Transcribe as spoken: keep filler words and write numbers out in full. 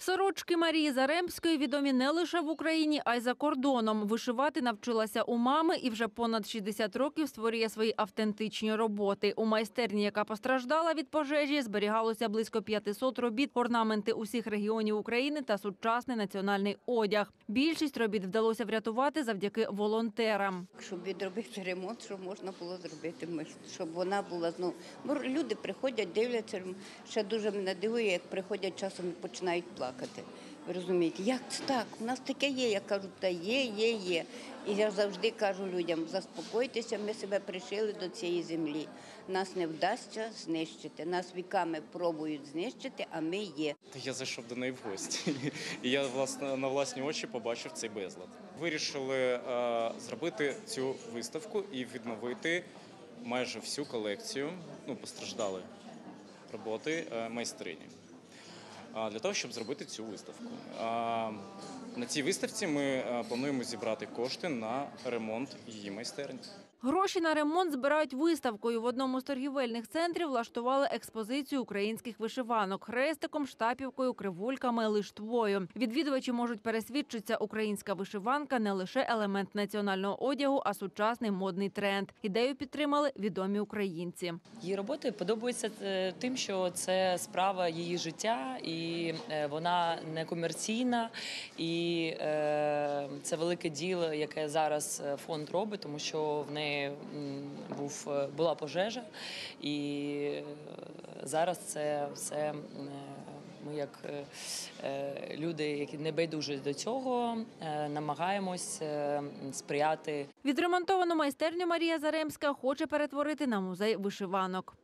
Сорочки Марії Заремської відомі не лише в Україні, а й за кордоном. Вишивати навчилася у мами і вже понад шістдесят років створює свої автентичні роботи. У майстерні, яка постраждала від пожежі, зберігалося близько п'ятисот робіт, орнаменти усіх регіонів України та сучасний національний одяг. Більшість робіт вдалося врятувати завдяки волонтерам. Щоб відробити ремонт, щоб можна було зробити, щоб вона була знову. Бо люди приходять, дивляться, ще дуже мене дивує, як приходять часом і починають плакати. Ви розумієте, як це так? У нас таке є. Я кажу, та є, є, є. І я завжди кажу людям, заспокойтеся, ми себе пришили до цієї землі. Нас не вдасться знищити. Нас віками пробують знищити, а ми є. Я зайшов до неї в гості, і я власне на власні очі побачив цей безлад. Вирішили е, зробити цю виставку і відновити майже всю колекцію, ну, постраждали роботи е, майстрині. Для того, щоб зробити цю виставку. На цій виставці ми плануємо зібрати кошти на ремонт її майстерні. Гроші на ремонт збирають виставкою. В одному з торгівельних центрів влаштували експозицію українських вишиванок – хрестиком, штапівкою, кривульками, лиштвою. Відвідувачі можуть пересвідчитися, українська вишиванка – не лише елемент національного одягу, а сучасний модний тренд. Ідею підтримали відомі українці. Її роботи подобаються тим, що це справа її життя, і вона не комерційна, і це велике діло, яке зараз фонд робить, тому що в неї був, була пожежа, і зараз це все ми, як люди, які не байдужі до цього, намагаємось сприяти. Відремонтовану майстерню Марія Заремська хоче перетворити на музей вишиванок.